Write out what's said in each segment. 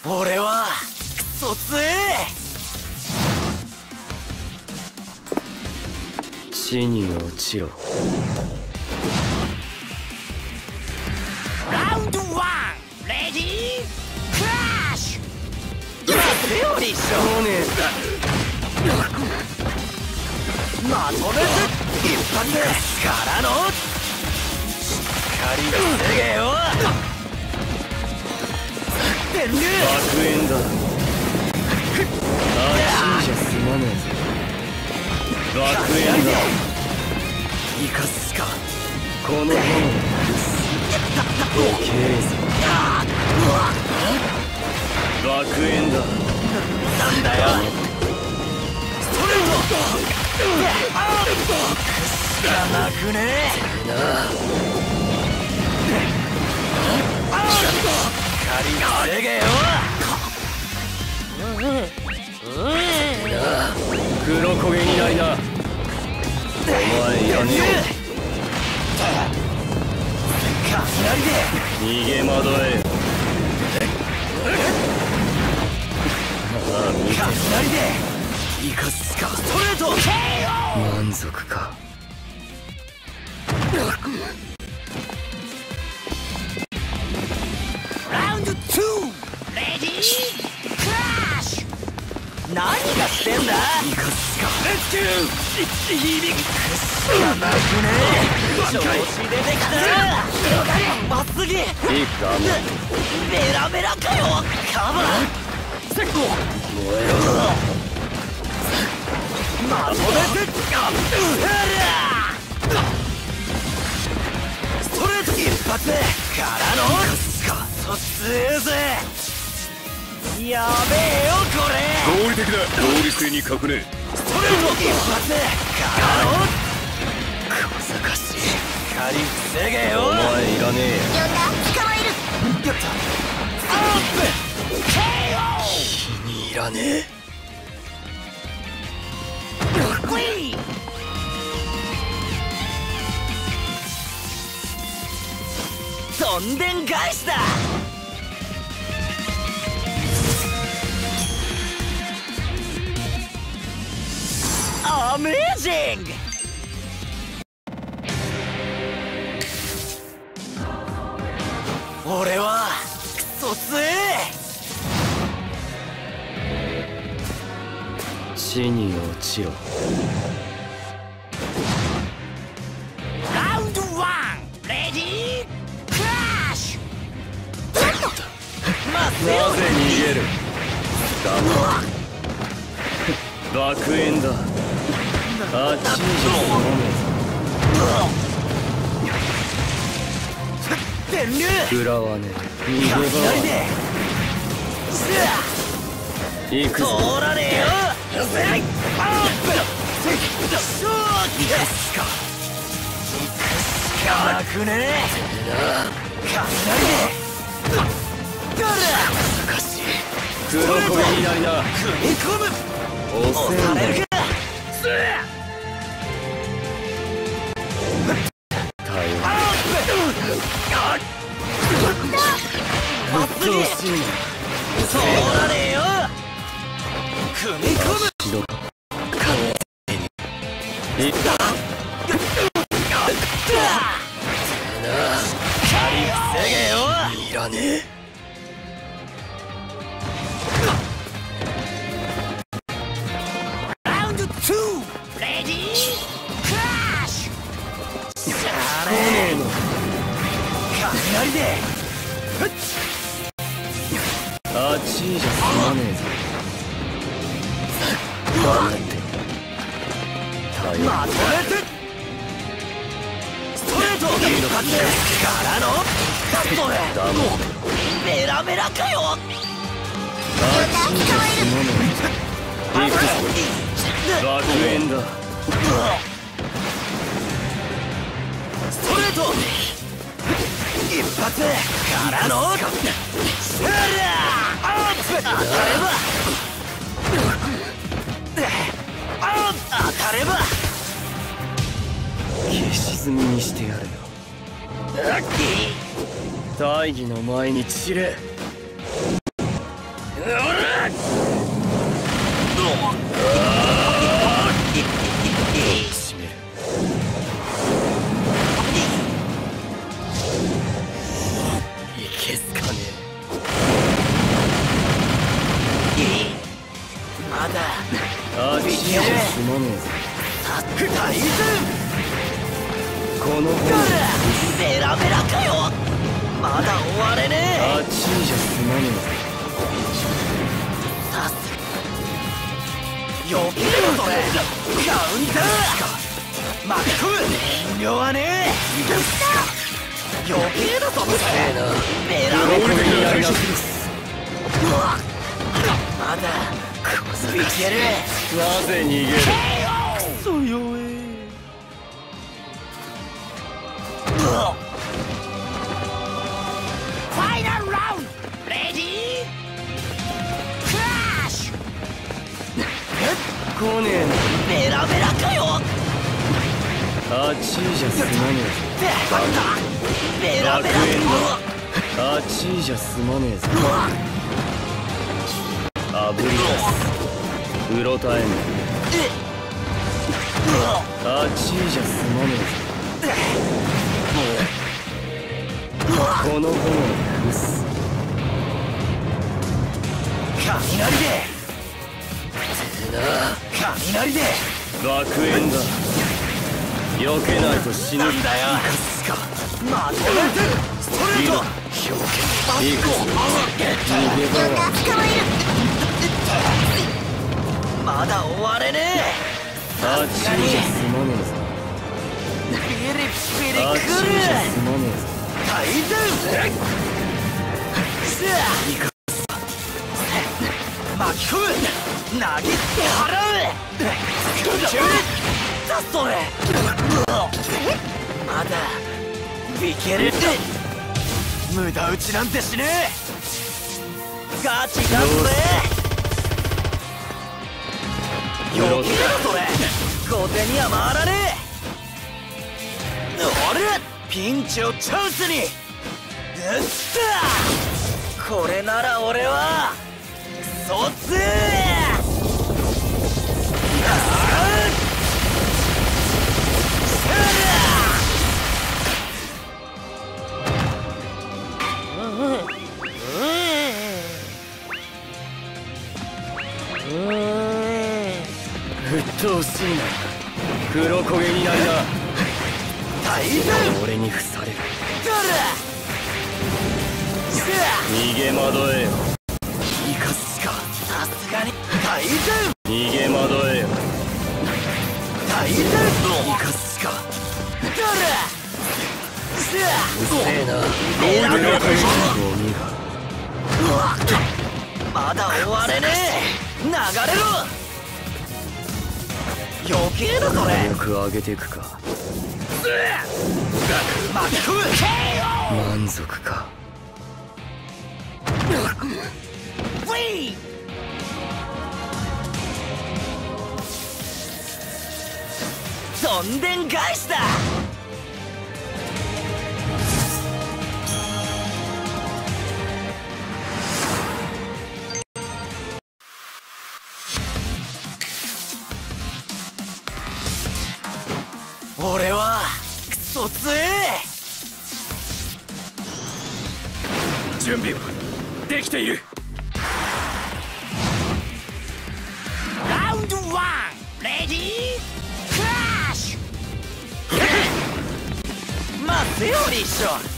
俺はクソ強え。 地に落ちろ。 ラウンド1レディークラッシュ。セオリー少年まとめて一発からのしっかり防げよ。電流爆炎だ。あっちじゃ済まねえぞ。爆炎だ。 生かすかこの炎でおけえぞ。爆炎だ。 なんだよストレート。くしかなくねえな。光防げよ。 黒焦げにないな。お前いらねえ。 雷で逃げ惑え。ああ見て。 雷で生かすかストレート。 満足か。 ラウンド2レディークラッシュ。何がしてんだ。生かすかレッツキュー。響くしかなくねえ。調子出てきた。まっすぎいいかも。 ベラベラかよ。カバーセッコ燃えろ。まとめてストレート一発からのカスカそ強えぜ。やべえよこれ。 合理的だ。合理性に欠くね。 ストレート一発からの小賢しい。しっかり防げよ。 お前いらねえ。 呼んだ。捕まえる。 やったアップ KO。 気に入らねえ。 どんでん返しだ。アメージング。俺はクソ強え。 地に落ちろ。 ラウンド1レディークラッシュ。 なぜ逃げる。爆炎だ。あっちにじゃ済まね電流え。食らわねえ。逃げ場は行くぞ。 通らねえよ。アップそうかすかしかなくねえ。雷で難しい。黒焦げになりな。 踏み込む。 押せんだよ。 まっすぐ通らねえよ。踏み込む。 白かいった防げよ。 いらねえ。 ラウンド2レディークラッシュ。しゃあねえ雷であっちじゃ済まねえぞ。黙って頼む。 まとめてストレート一発からのカットで黙ってベラベラかよ。 あっちじゃ済まねえ。行くぞ。爆炎だ。 ストレート一発からのアップ当たれば当たれば消し済みにしてやるよ。大義の前に散れ。 締める。いけすかねまだあっちじゃすまねえぞ。 大豆この方ベラベラかよ。まだ終われねえ。 あっちじゃすまねえぞ。 避けろそれ。カウンター巻き込む。遠慮はねえ。避けろそれ。ベラベラまだいける。 なぜ逃げる。 クソ弱え。ファイナルラウンドレディークラッシュ。 来ねえな。 ベラベラかよ。 あっちじゃすまねベラベラ。 あっちじゃすまねえぞ。あぶり出す。うろたえんだ。あっちじゃすまねえぞ。この炎で伏す。 雷で雷で楽園だ。避けないと死ぬんだよ。 まとめてストレート。 いくぞ。逃げ場はまだ終われねえ。 あっちじゃすまねピリピリえぞ。あっちくる。 じゃすまねえぞ。 大豆巻き込む。投げて払う。だそれ。まだいける。無駄打ちなんてしねえ。ガチだぜ。避けろそれ。後手には回らねえ。俺ピンチをチャンスに。これなら俺はそっち。 沸騰するな。黒焦げになるな。 大豆俺に伏される。 だら逃げ惑えよ。 生かすか。さすがに大豆逃げ惑えよ。 大豆生かすか。だらうせえな。ゴールドゴミが。 まだ終われねえ。流れろ。余計だそれ。 早く上げていくか。 巻き込む。 満足か。 どんでん返しだ。俺はクソ強え。 準備はできている。 ラウンド1レディークラッシュ。待ってよリッション。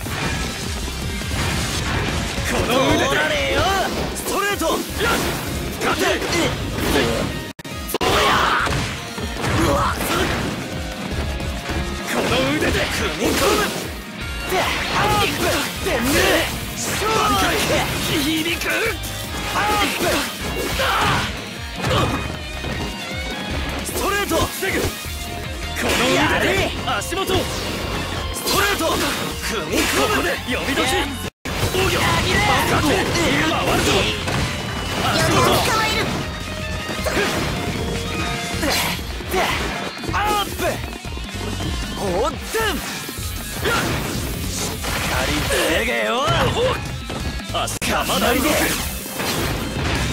この腕で通らねえよ。ストレート。 勝て。この腕で踏み込む。アップでね。勝負響く。アップ。ストレート。 この腕で足元。 ストレート。踏み込む。 ここで呼び出し。防御。 回るぞ。 足元。 アップ。おっと。しっかり防げよ。 足がまだ動く。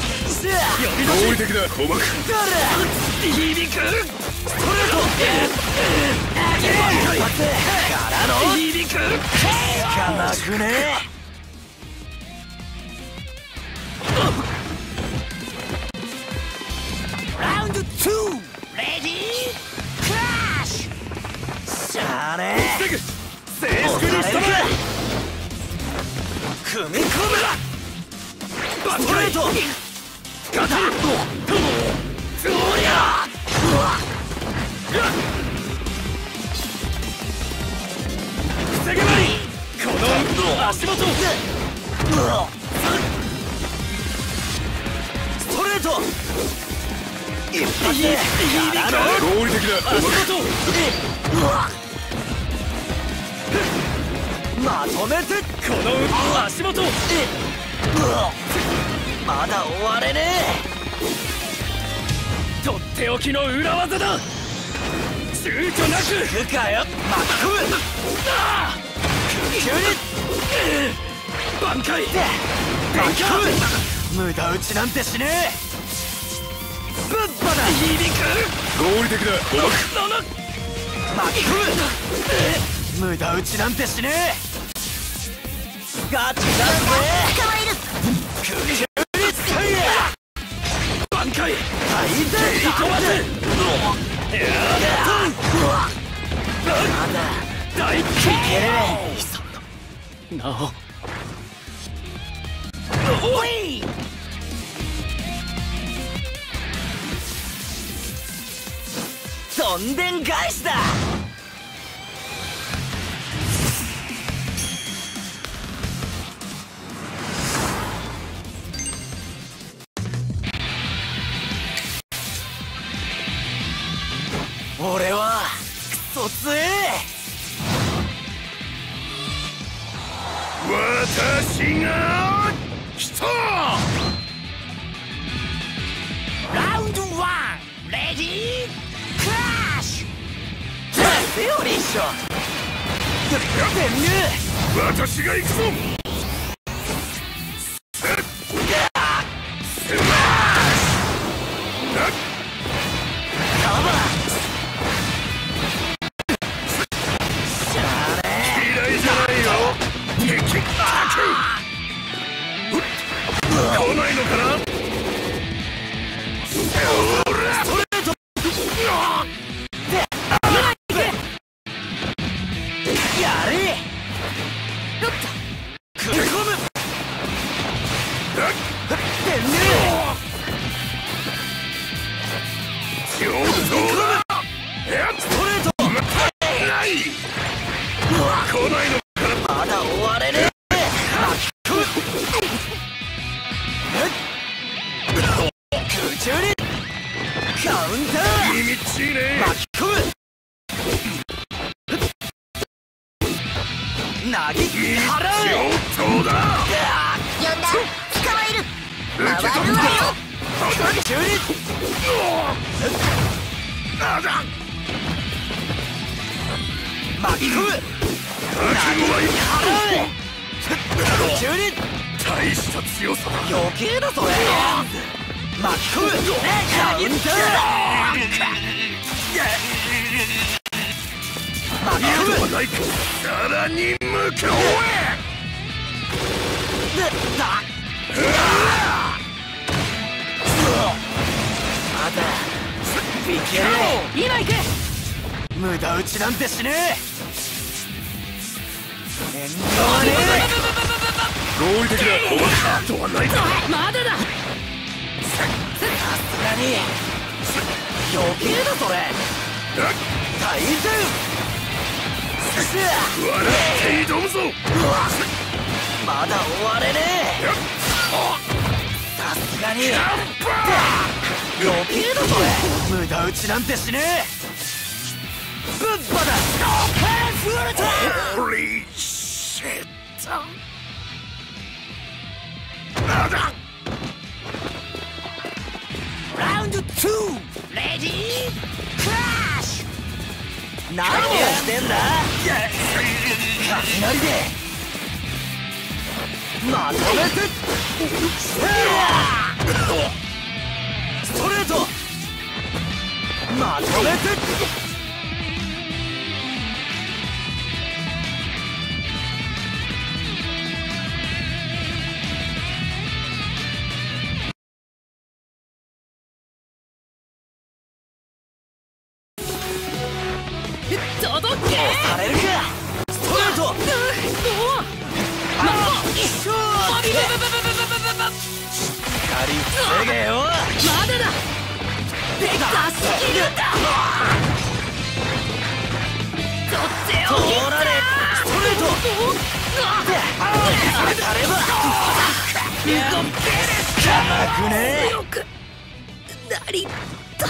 合理的だ鼓膜響くストレートからの響く効かなくねラウンド2レディークラッシュしゃあね静粛にしたまえ組み込むストレートガタッそりゃ防げないこの足元ストレート一発で合理的だ足元まとめてこの足元まだ終われねえとっておきの裏技だ躊躇なく行くかよ巻き込む急に挽回巻き込む無駄打ちなんてしねえぶっぱだ響く合理的だ鼓膜巻き込む無駄打ちなんてしねえガチだぜ捕まえる空中に使え挽回大抵蹴り込ませまだ大気なおおいどんでん返しだ俺はクソ強え私が来たラウンド1レディークラッシュセオリーっしょ私が行くぞ来ないのかなやれ組み込む上手だストレートない来ないのかなまだ終われねえ空中にカウンター耳っちいね巻き込むなぎ払う上等だ呼んだ捕まえる受け取った空中に巻き込む覚悟はいい払う空中に大した強さだ余計だそれ巻き込むカウンター巻き込むないかさらに向こうへまだいける今行け無駄打ちなんてしねえ遠慮はね合理的だおまかとはないかまだださすがに余計だそれ大前笑って挑むぞまだ終われねえさすがに余計だそれ無駄打ちなんてしねえぶっぱだフルターホリーシットなんだラウンド2レディークラッシュ何をしてんだ雷でまとめてストレートまとめて届けされるかストレート光防げよまだだでかすぎるだとっておき通られストレート当たれば動ける甘くね強くなりたい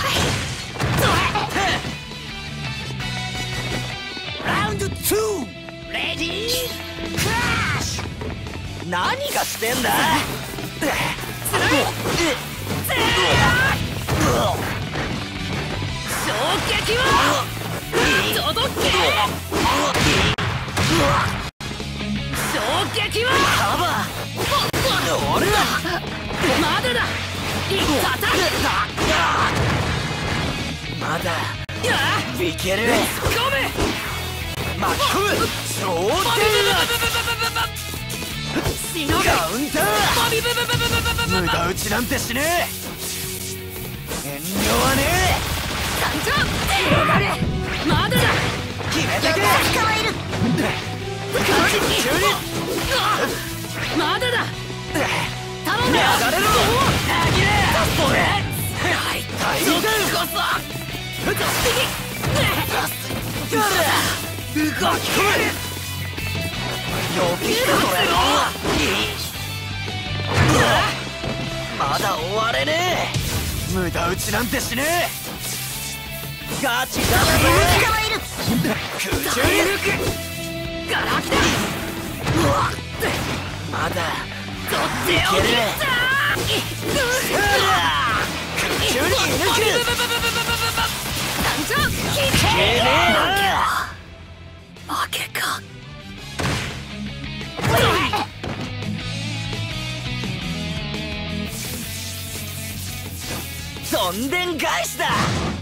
ラウンド2レディークラッシュ何がしてんだ衝撃は届け衝撃はカバー俺だまだだたたまだやいけるごめ巻き込む超しのげカウンター無駄打ちなんてしねえ遠慮はね参上広がれまだだえ決めてけ捕まえる急にまだだ頼むよ流れろ投げれそれ大変こそ動き込むよけるそれまだ終われねえ無駄打ちなんてしねえガチだぜ捕まえる空中にガラクタまだとっておきだ空中に抜く参上けねえな負けかどんでん返しだ